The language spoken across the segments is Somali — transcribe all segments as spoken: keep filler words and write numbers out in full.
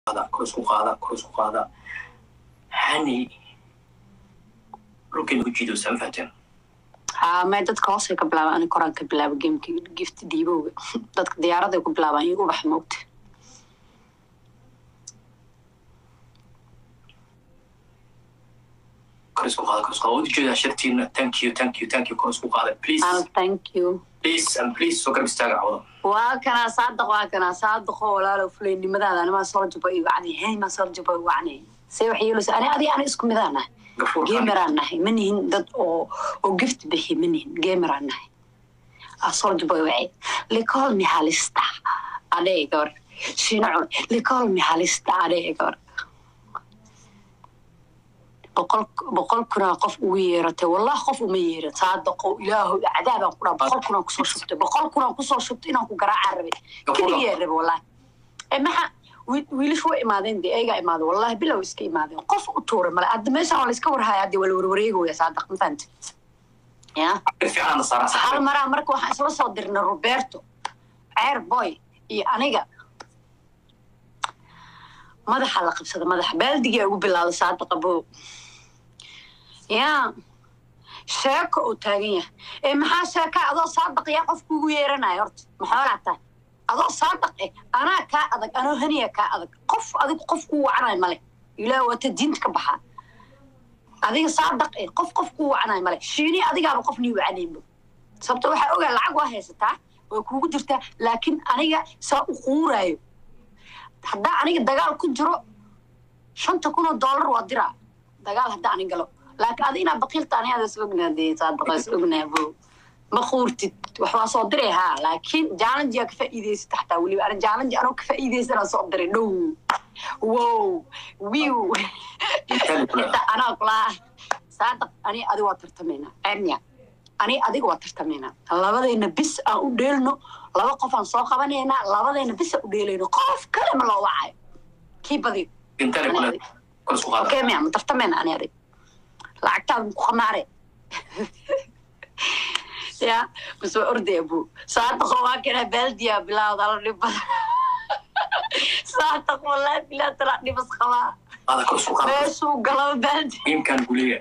هذا كروسكو هذا كروسكو هذا هني ممكن يجيدوا سنفتين ها ما دad ka hoos ka bilaabay aan koraan ka bilaabay gamekii gift diibo dadka diyaarada ku bilaabay iyagu wax moogta كروسكو هذا كروسكو هذا وجيدا شرتين thank you thank you thank you كروسكو هذا please ah thank you please and please soo garab istaaga cawda waa kana saadaq waa kana saadaq walaalo fuleynimadaada anima soo jabay wacni hay ma soo jabay wacni say wax yeelo ani adi aan isku midana gamer aan nahay manihin dad oo oo gift bixi manihin gamer aan nahay asoo jabay wacay li call me halista adeegor sinac li call me halista adeegor boqol boqol kuna qof ugu yeeratay wallahi qof uma yeerat saadaqo ilaahu cadaab aan ku dhaa boqol kuna ku soo shubtay boqol kuna ku soo shubtay inaan ku garaac rabay kaliya rabay wallahi ee maxa wiilish way imaadeen deega imaado wallahi bilow iska imaadeen qof u tuuray mala ad meesha wala iska warhaaya hadii wala warwareegoya saadaq ma fahanti ya fiican saaraa hal mara marka waxaan isla soo dirnay Roberto air boy iyo aniga madaxa la qabsada madaxa baaldiga ugu bilaawday saadaq abo ya sheeko oo taagan yahay ee maxaa sheeka adoo saadaq ya qof kugu yeeranayo horta maxaa laata adoo saadaq eh ana ka adag ana haniya ka adag qof adig qof ku wacanay male ilaa wata diinta ka baxa adiga saadaq eh qof qof ku wacanay male shiini adiga qof ni wacanaybo sababtoo waxa ogaa lacag waa haysataa way kugu jirtaa laakiin aniga saa u quurayo hadda aniga dagaal ku jiro shanta kun oo dollar waa dira dagaal hadda aniga galo laakiin adina baqiilta aniga soo gnaadey saadaq soo gnaabo ma quurtid wax waa soo diray ha laakiin challenge ka faa'iideysta taxta wali ana challenge ano ka faa'iideysana soo diray dhow wow wiiw ana kula saadaq ani adiga waa tartameena anya ani adiga waa tartameena labadeena bis aan u dheelno laba qof aan soo qabaneena labadeena bis u dheeleyno qof kale ma loo wacay kii badi intana kula كروسكو هذا كم يعني tartameena ani adiga lacagtaad ku khamaare يا بس أردي أبو ساعات خواك أنا بلدي بلا ضل نبض ساعات والله بلا تراني بس خوا هذا كروسكو هذا بس وقلب بلدي يمكن قولي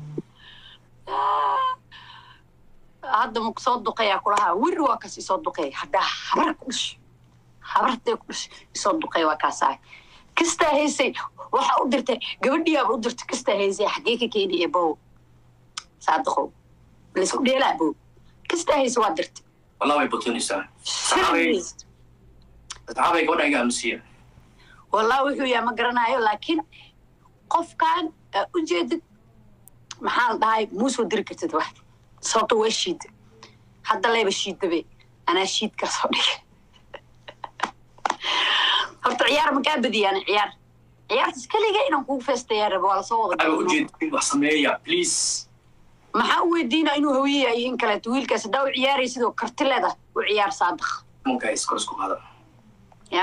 هذا مقصود دقيقة كلها ويروا كسي صد دقيقة هذا حركش حركت كلش صد دقيقة وكاساي كسته هيسي waxa u dirtay gabadhiya u dirtay kasta heysay xaqiiqi keeni ebo saadaqo leesku dheelabo kasta heysay waa dirtay wallahi botoniisa saxaabay saxaabay gabadha iga amsiya wallahi wuxuu yaa ma garanayo laakiin qofkan u jeedid maxaa dhahay muusoo diri kartid wax sababta waa shiid hadda leeba shiidabe ana shiid ka soo dhigay horta ciyaar ma ka badiyaan ciyaar ciyaar iskaliga inaan ku feestay rabo wala soo wada u jeedid wax sameeya please maxaa u weydiina inuu hawiye ay in kala wiilkaas daw ciyaaray sidoo kartilada u ciyaar saadaq mumkin iskorsku hada ya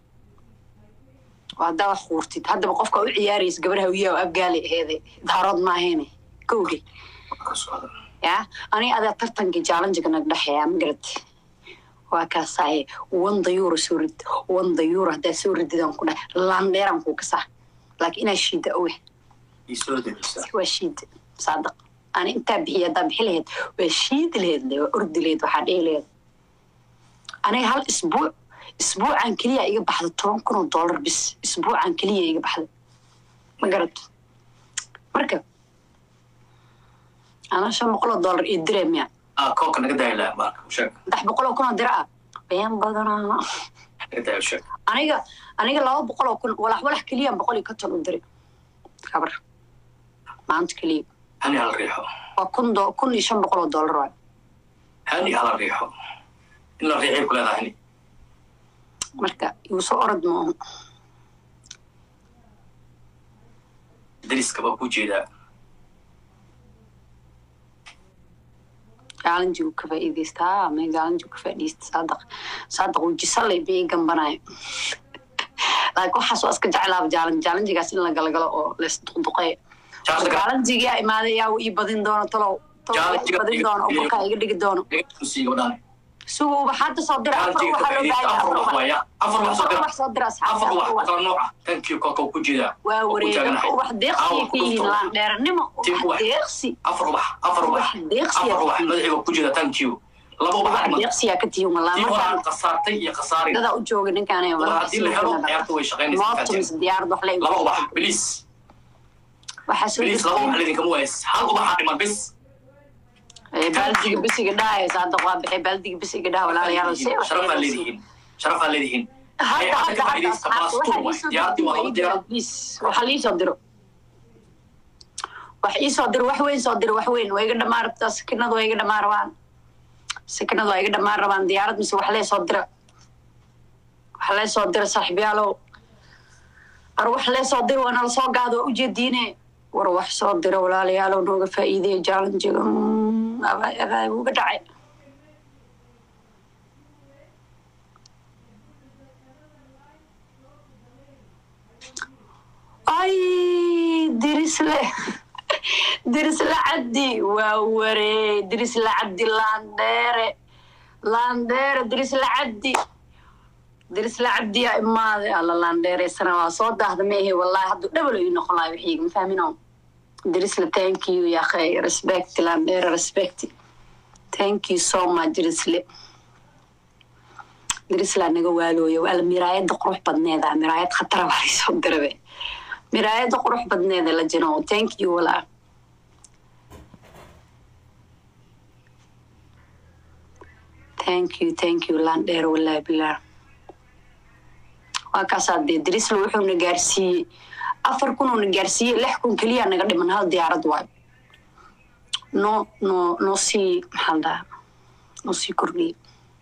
wada wax qurtid hadda qofka u ciyaarays gabar hawiye oo abgaali aheeday daarad ma aheene koogi ya ani ada tartanka challenge kana dhaxaya magarad waa ka saay one euro suurid one euro hada suuridan ku dhax laan dheeran ku ka sax laakiin ina shida oo isoodeeysa waa shid saadaq أنا أنت بحية ده بحليت وشيد لهاد ده أرد لهاد واحد إيه لهاد أنا هالأسبوع أسبوع عن كلية يجي بحد طبعا كنا دولار بس أسبوع عن كلية يجي بحد ما قررت مركب أنا شو بقول دولار يدرم يعني آه كوك أنا كده لا مارك وشك ده بقوله كنا درا بيان بدنا كده وشك أنا جا أنا جا لو بقوله كل ولا ولا كلية بقول يكتر ودري خبر ما أنت كلية هني على الريحة وكن دو كن يشم بقول دولار هني على الريحة إن الريحة كلها هني مركا يوسف أرد ما دريس كباب وجيدا قالن جو كفاية ديستا ما قالن جو كفاية ديست صادق صادق وجسالي بي جنبناي لكن حسوا أسكت جعلها بجالن جالن جالس إننا قال قال أو لست دقيق جالن جيجا ما ذي ياو يبدين دونه طلو طلو يبدين دونه أو بكا يقدر يقدونه نسي قدامي سو حتى صدر أفر واحد أفر واحد صدر صدر أفر واحد كان نوع thank you كوكو كوجيدا وورينا واحد ديقسي فيه لا ديرنمو واحد ديقسي أفر واحد أفر واحد أفر واحد مدعي وكوجيدا thank you لابو واحد ديقسي يا كتير والله ما كان قصارتي يا قصاري هذا أجوج إن كان يوم هذه اللي حلو عيارته ويشغلني ما ديار ضحلي لابو واحد بليس وحسون بليس لابو واحد اللي كمويس حلو واحد ما بس بلدي بس قداي صادق وابحي بلدي بس قداي ولا يا رسي شرف الليهين شرف الليهين هذا هذا هذا وحلي صدره وحي صدر وحوين صدر وحوين ويقدر ما ربط سكنه ويقدر ما روان سكنه ويقدر ما روان ديارة مس وحلي صدره وحلي صدر صاحبي على أروح لي صدر وأنا الصاق هذا وجديني وروح صدر ولا لي على ونوقف فايدة جالن جم أبا أبا وبدعي أي درس له درس لعدي ووري درس لعدي لاندير لاندير درس لعدي درس لعدي يا إما الله لاندير السنة صوت هذا ما هي والله هذا دبلو ينخلا بحيج مفهمينهم درس له thank you يا أخي respect لاندير respect thank you so much درس له درس له نجوالو يوال مرايات قروح بدنيدا مرايات خطرة على صدر به مرايات قروح بدنيدا لجنو thank you ولا thank you thank you لاندير والله بالله وكاسات دي درس له وحنا نجارسي أفر كنا نجارسي لحكم كليا نقدر من هالديار دواي نو نو نوسي محلا نوسي كردي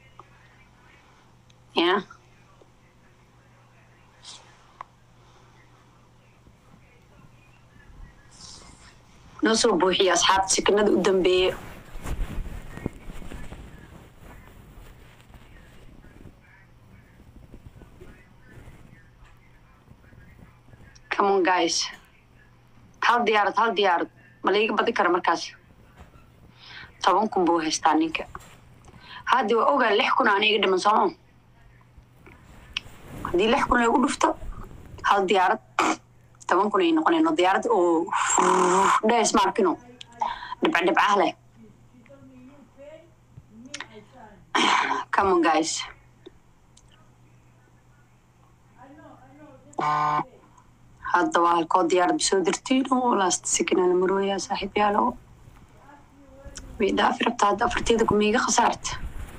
يا نوسو بوحي أصحاب سكنة قدام بي come on guys هل ديارة هل ديارة ملايك بدي كرة مركز طبعاً بو هستانيك هادي وأوغا لحكونا عني قد من صمام هادي لحكونا يقول دفتا هل ديارة طبعاً كنا ينقون إنه ديارة أو ده يسمع كنو دبع دبع أهله come on guys هذا واحد كود ديار بسودرتينو لاست سكنة المروي يا صاحبي يالو بيدافر بتاع دافرتي دكم ميجا خسرت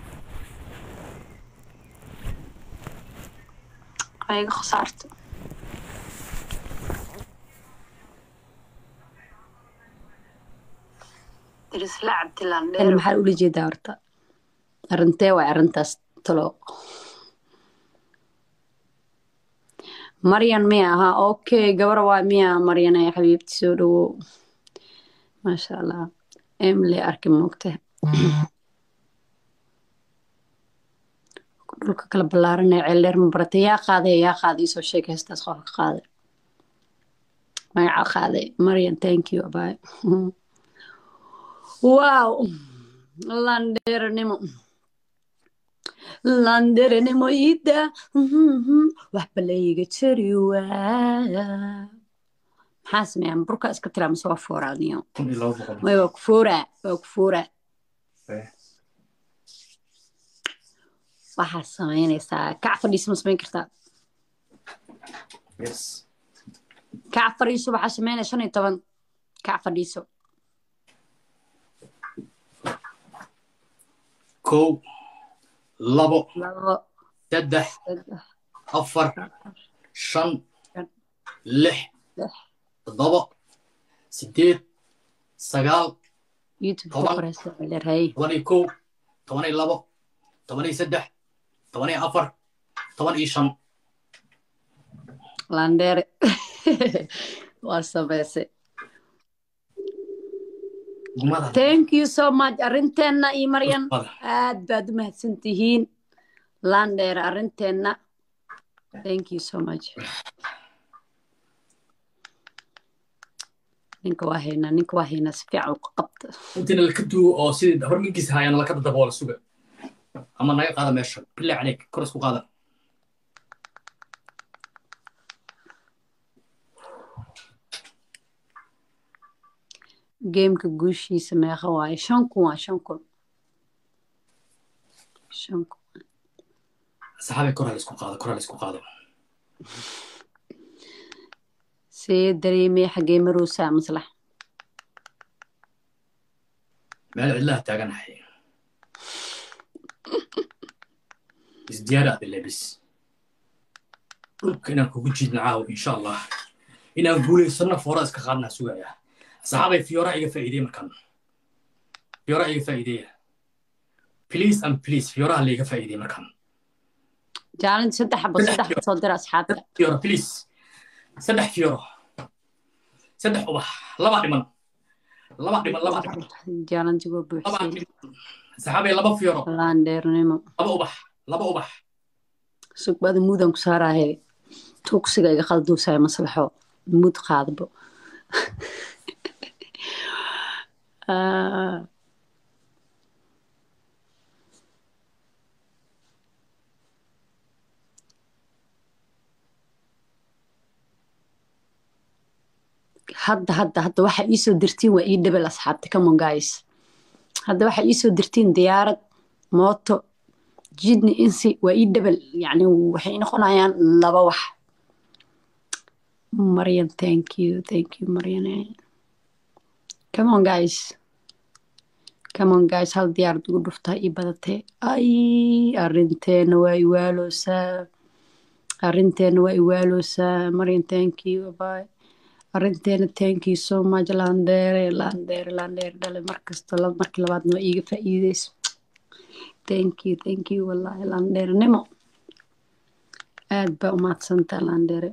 ميجا خسرت درس لعب تلان أنا محل أولي جي دارتا أرنتي وأرنتاس تلو مريم مياها أوكي قبروا مياه مريم يا حبيبتي سورو ما شاء الله إملي أركب موقته dhulka kala balaaranay ceeldheer ma baratay yaa qaaday yaa qaaday soo sheeg heestaas qofka qaaday magaca qaaday Marian thank you bye wow landeernimo landeernimo ida wax balayga jari waa maxaa sameeyaan burka iska tiraa mise waa fooraalniyo may waa ku fooraa waa ku fooraa waxaa samaynaysaa kac fadhiisa ma samayn kartaa yes kac fadhiiso waxaa samaynaya shan iyo toban kac fadhiiso kow labo labo saddex saddex afar shan shan lix lix toddoba sideed sagaal youtube ku toban qoraysa leeyahay toban iyo kow toban iyo labo toban iyo saddex toban iyo afar toban iyo shan landere waa samaysay gumada thank you so much arrinteena iyo Marian gumada aad baad u mahadsantihiin landere arrinteena thank you so much ninka waa haynaa ninka waa haynaa si fiican u qabta intina la ka duwo oo sidii horminkiisa hayaan la ka daboola suga أما نايق هذا ماشي بالله عليك كرسي وقاعدة جيمك guushiisa meeqa waaye shan kun waa shan kun shan kun صحابي كره لسكو قاعدة كره لسكو قاعدة see dareemay xagee maroosaa maslax ما الله تاجنا حي ازديادة باللبس كنا كوجيد معاه إن شاء الله إن أقول صرنا فرص كخدنا سويا صحابي في رأي فائدة مكان في رأي فائدة بليز أم بليز في رأي فائدة مكان jaalin saddex xabo saddex xabo soo dira asxaabta فيورا بليز سدح فيورا سدح أبح لبع دمن لبع دمن لبع دمن jaalintigoo لبع buuxsay دمن صحابي لبع فيورا laandheernimo لبع أبح لبع أبح sugbada muudaan ku saaraahe tuugsiga iga qalduusaya maslaxo muud qaadbo Ah, hadda hadda hadda waxa iisoo dirtiin waa ii dhebel asxaabta come on guys hadda waxa iisoo dirtiin diyaarad mooto jidni insi waa ii dhebel yacni waxay noqonayaan laba wax maryan thank you thank you maryan come on guys come on guys hal diyaarad ugu dhuftaa ii badatee ay arrinteena waa iwaaloosaa arrinteena waa iwaaloosaa maryan thank you bye arrinteena thank you so much landere landere landere dhale markasta la markii labaadna waa iiga faa'iideyso thank you thank you wallahi landernimo aad baa umahadsantaa landere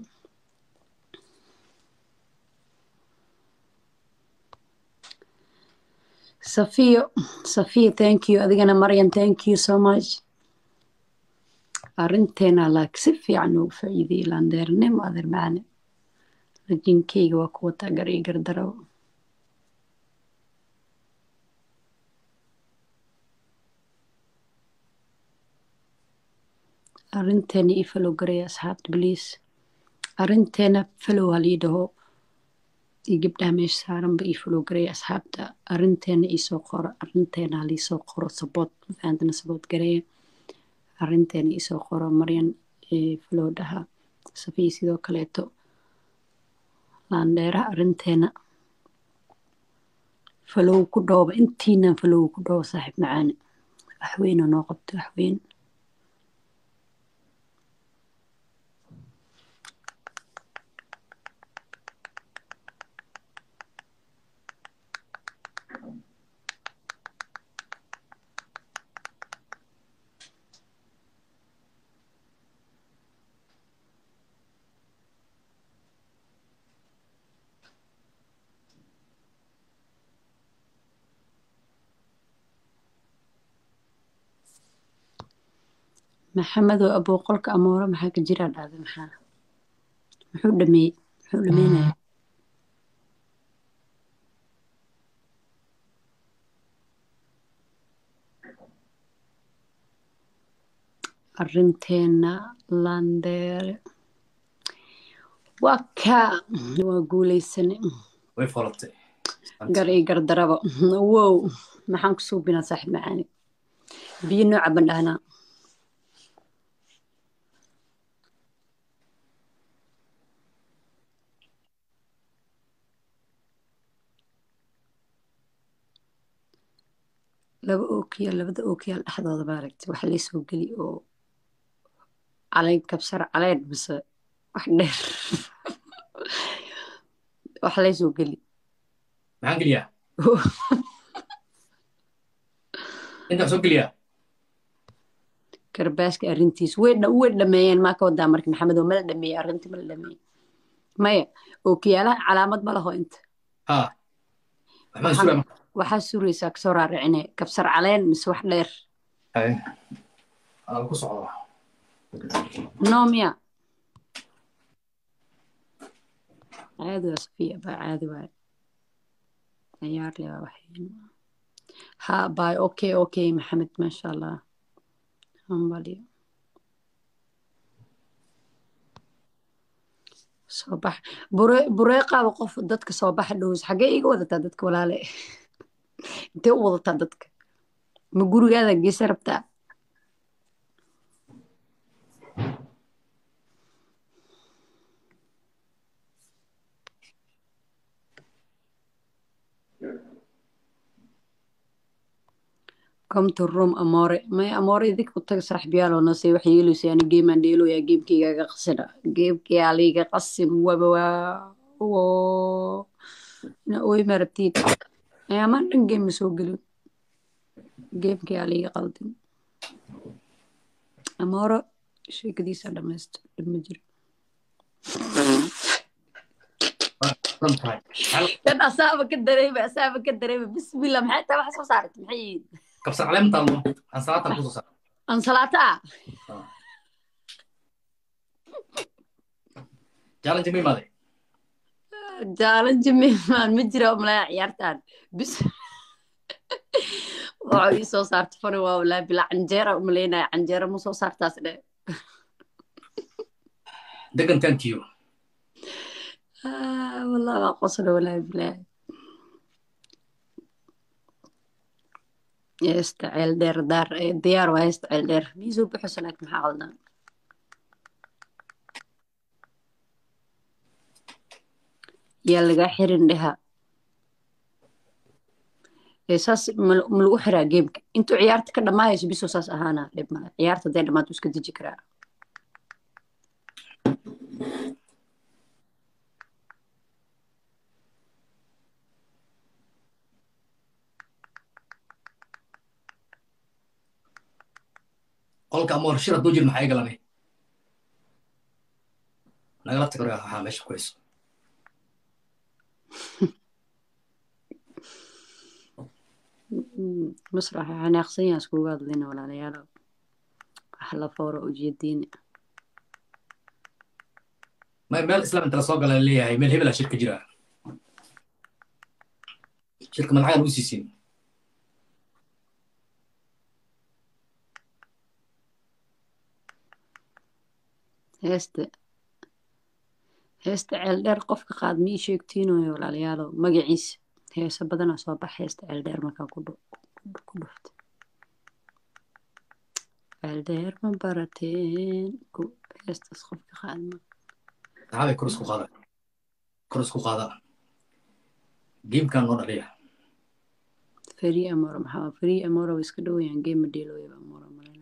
safiyo safiyo thank you adigana maryan thank you so much arrinteena laak si fiican ugu faa'iideyey landernimo adeer macane rajinkeyga waa kuwa taageer iyo gardarow arrinteena ii falow garaya asxaabta bliis arrinteena falow halii dhaho iyo gabdhaha meesha saaranba ii falow garaya asxaabta arrinteena iisoo qoro arrinteena haliisoo qoro sabood faantana sabood garaya arrinteena iisoo qoro maryan falow dhaha safiya sidoo kaleeto laandheera arrinteena falow ku dhooba intiinan falow ku dhooba saaxiib macaane waxweyne noo qabto waxweyn maxamed oo abooqolka amoore maxaa ka jiraa dhahda maxaa muxuu dhameeyey muxuu dhameynaya arrinteena landere waa kaa waa guuleysane way falatay gar iyo gardaraba wow maxaan ku suubinaa saaxiib macaani biyo nooca bandhahnaa laba ookiyaal labada ookiyaal dhexdooda maaragtay wax laysoo geli oo caleen kabsar caleen mise wax dheer wax laysoo geli maxaan geliyaa intaan soo geliyaa karbaaska arrintiis way way dhameeyeen maa ka wadaa marka maxamed oo mala dhameeyey arrintii mala dhameeyey maya ookiyaalaha calaamad ma laho inta ha waxbaan sugaa waxaa suraysaa kasoo raaricine kabsar caleen mise wax dheer hay aan ku socdaa no miya caadi waa safiya baa caadi waay ciyaar le waa waxayn ha baay okay okay maxamed maasha allah hambaliyo soo bax bure bureeqaaba qof dadka soo baxa dhows xagee iga wadataa dadka walaale intee u wadataa dadka ma gurigaada geesa rabtaa come to room amore may amore idik u tag saaxiibyaal oo nasay wax yeelayso yani game aan dheelo yaa gamekeyga qasina gamekii aliga qasin waba waa na oy marabtid ayaa ma dhan game soo gelin gamekii aliga qaldin amore sheekadiisa dhamaysto dhama jiro kan asaaba ka dareema asaaba ka dareema bismillah maxay taa wax soo saartay maxay kabsar caleem taalo ansalaata ku soo saar ansalata jaalan jimay maade jaalan jimay maan ma jira umlaa ciyaartaan bis waa ii soo saartay fari waa walaa bila canjeera umleynaa canjeera ma soo saartaas dhe degan thank you ah wallah waa qosla walaa bilaa يستعيل دير دار ديار ويستعيل دير ميزو بحسن لك محاولنا يلا حيرن لها اساس ملو حرا جيمك انتو عيارتك كده ما يسبيسو اساس اهانا لما عيارت دير ما توسك تجي كرا qolka amoor shir hadduu jir maxay galanay nagala tago waxaa meesha ku hayso مسرح أنا أقصيها سكوبات لنا ولا ليالا أحلى فورة وجيدين ما مال إسلام أنت رسول قال لي هاي مال هبلة شركة جرا شركة من عالم وسيسين هست هست علدر قفك قاد مي شيكتينو ولا ليالا مقعيس هيسا بدنا صباح هست علدر ما كان كله كله علدر من برتين هست قفك قاد ما هذا كرسكو قادا كرسكو قادا جيم كان نور عليها فري أمورة محا فري أمورة ويسكدو يعني جيم ديلو يبقى أمورة مرينا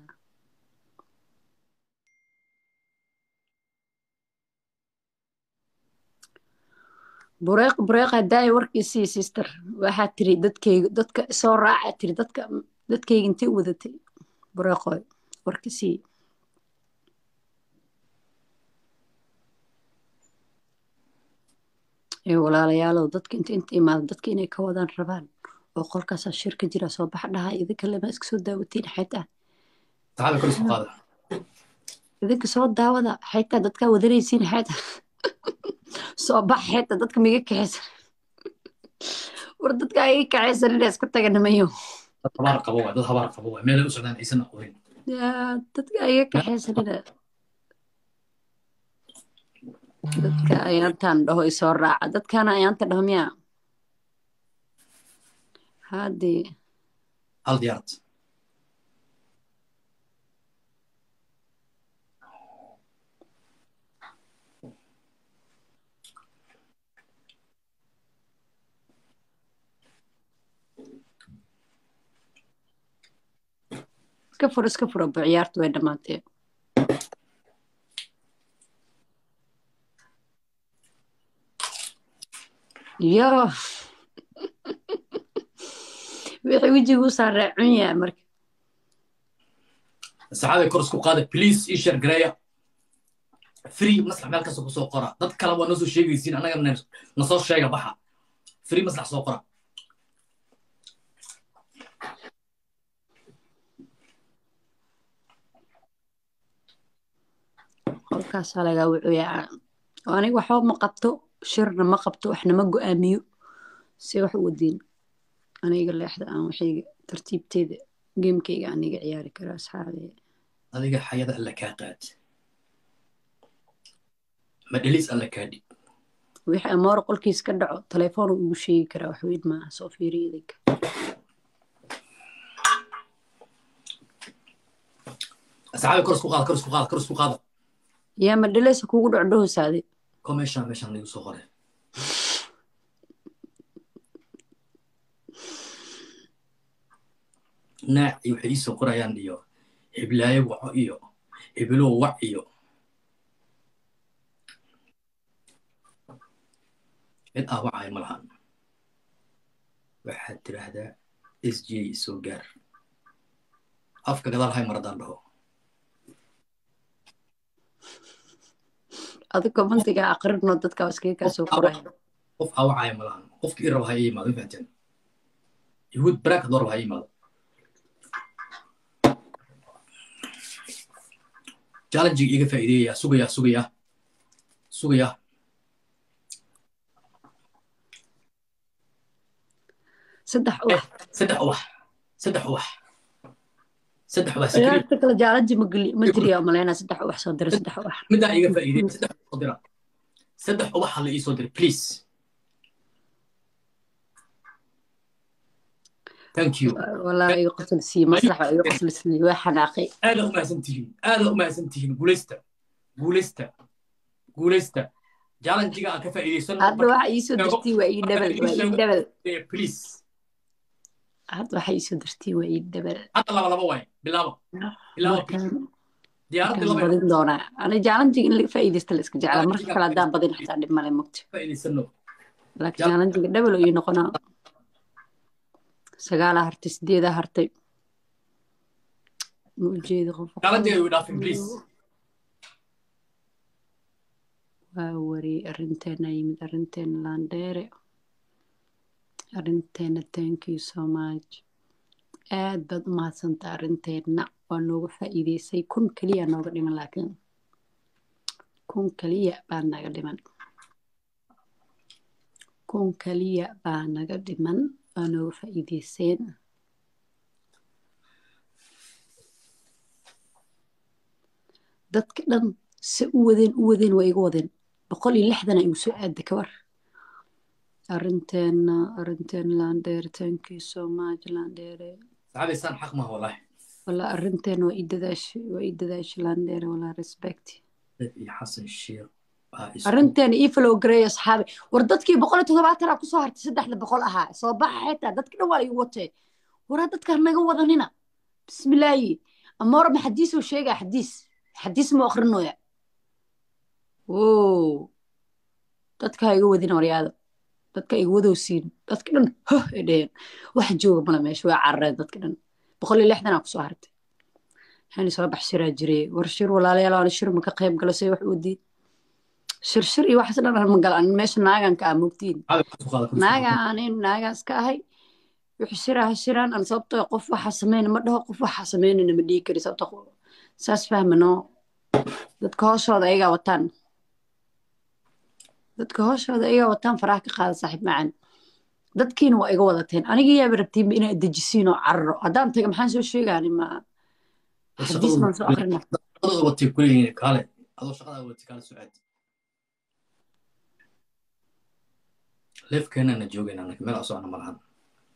بريق بريق هداي وركي سي سيستر واحد تري دتكي دتك سو راعة تري دتك دتكي انتي وذتي بريق وركي سي اي ولا ليالو دتك انت انت ما دتك اني كودان ربان oo qolkaas shirka jira soo bax dhaha idinka lama iska soo daawatiin xayta تعال كرسكو قادا idinka soo daawada xayta dadka wadanaysiin xayta soo bax xayta dadka miga kaxaysan war dadka ay kaxaysan inay iska tagaan mayo tabaar qabo dad habaar qabo meel u socdaan aysan aqoon ya dadka ay kaxaysan dadka ayaantan dhaho isoo raaca dadkana ayaanta dhaho miya هادي هل ديارت اسكفر اسكفر بعيارت وين دمانتي يا wixii wajigu saaracun yahay marka saxaabay korsku qaada please ii share gareeya free maslax meel kasta ku soo qora dad kale waa noo soo sheegaysiin anaga na soo sheega baxa free maslax soo qora qolkaasaa lagaa wucuyaa aniga waxba ma qabto shirna ma qabto waxna ma go-aamiyo si wax u wadiin aniga leexda aan waxayga tartiibteeda geemkayga aniga ciyaari karo asxaabe adiga xayada alla kaa qaad ma dhilis alla kaa dhig wixii amoor qolkiis ka dhaco telefoon uu ugu sheegi karaa wax weyn maaha soo fiiriya idinka asxaabi kor isku qaada kor isku qaada kor isku qaada yaa ma dhilaysa kugu dhocdhohosaade ko meeshaan meeshaan lagu soo qoray naaci waxay ii soo qorayaan iyo hiblaayo waco iyo hiblow wac iyo cid aa wacay ma lahan waxaad tiraahdaa s j soo gaar afka gadaal hay maradaan dhaho adi commentiga aqrinno dadka iskaga kaa soo qoraya qof aa wacaya ma lahan qofki i rabo ha ii imaado fahanteen yahuud baraak hadoo rabo ha ii imaado challenge-ga iga faa'iideeyaa sugayaa sugayaa sugayaa saddex ubax saddex ubax saddex ubax saddex ubax ciyaarta kale challenge ma geli ma jiriya maleyna saddex ubax soo dira saddex ubax middaa iga faa'iideeya saddex ubax soo dira saddex ubax ha la ii soo dira please thank you والله يقتل سي مصلحة يقتل سي واحد عقي هذا ما سنتين هذا ما سنتين بوليستا بوليستا بوليستا جالن جيجا كفا إيسون هذا واحد يسودرتي وعي دبل وعي دبل بليز هذا واحد يسودرتي وعي دبل حتى لا لا بواي بالله بالله ديارتي لا بدين دونا أنا جالن جيجا اللي فايدة استلسك جعل مرة كلا دام بدين حتى عند مالي مكت فايدة سنو لكن جالن جيجا دبل وينقنا سجالة هرتي سديدة هرتي موجود غفق قالت لي ودافن بليز ووري أرنتين يمد أرنتين لانديري أرنتين thank you so much aad bad umahadsantaa arrinteena waa nooga faa'iideysay kun keliya nooga dhiman laakiin kun keliya baa naga dhiman kun keliya baa naga dhiman waa nooga faa'iideyseen dadka dhan se u wadeen u wadeen waa iga wadeen boqol iyo lixdan ay igu soo aada kawar arrinteena arrinteen laandheere thank you so much laandheere صعب يسان حق ما والله والله arrinteena waa ii dadaash waa ii dadaash laandheere walaa respect حسن الشيخ arrinteena ii flow gareey asxaabi war dadkii boqol iyo toddobaatan aa kusoo hartay saddexda boqol ahaa soo baxa xitaa dadka dhan waa igu watay waraa dadka naga wadanina bismillaahi amoora ma xadiis uu sheegaa xadiis xadiis ma akhrinoya oo dadka iga wadin waryaada dadka iga wadowsiin dadka dhan huh ay dheheen wax jooga mala meesha waa carareen dadka dhan boqol iyo lixdan aa kusoo hartay hani soo bax shiraa jiray war shir walaalayaal aan shir ma ka qayb galo say wax wadiin shir shir iyo waxaas dhan ma galaan meesha naagan ka aamugtiin naagan in naagaas ka ahay wixii shiraha shiraan aan sababtoo qof waxa sameeyna ma dhaho qof waxa sameeyna ma dhigi kari sababtoo saas fahmano dadka hooshooda ayaga wataan dadka hooshooda ayaga wataan faraha ka qaada saaxiib macaan dadkiina waa iga wadateen aniga yaaba rabtiin inay dejisiin oo cararo haddaan taga maxaan soo sheegaani ma xadiis maan soo akhrina adoo watay kuleeyihiin kaale adoo shaqada watay kaale sucaad leefkeenana joogayna anaka meel asocona ma lahan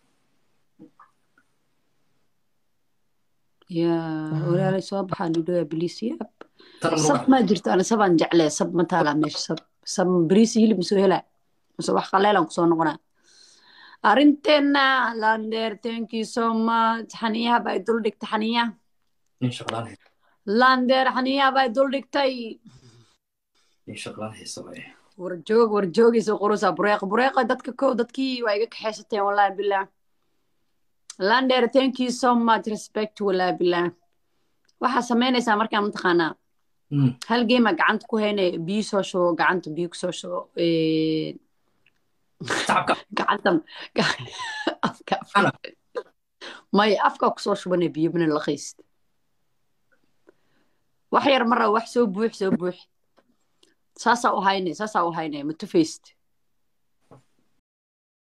yaa walaalay soo baxaan idhoya biliisiyaab sab ma jirto ana sabaan jeclee sab ma taalaa meesha sab sab bariis hilib masoo helaa mase wax qaleelaan kusoo noqonaa arrinteena laandheer thank you so much xaniyaha baa dul dhigtay xaniyaha nin shaqlaan hay laandheer xaniyaha baa dul dhigtay nin shaqlaan haysa way war joog war joogaysa qurusa bureeq bureeqa dadka kow dadkii waa iga kaxaysateen wallaahi billah laandheer thank you so much respect wallaahi billah waxaa samaynaysaa markaa mataqaanaa hal geema gacanta ku haynay biyo soo shubo gacanta biyo kusoo shubo gacanta afka may afka kusoo shubana biyo mana laqayst wax yar mara wax soo buux soo buux saasaa u haynay saasaa u haynay ma tufayst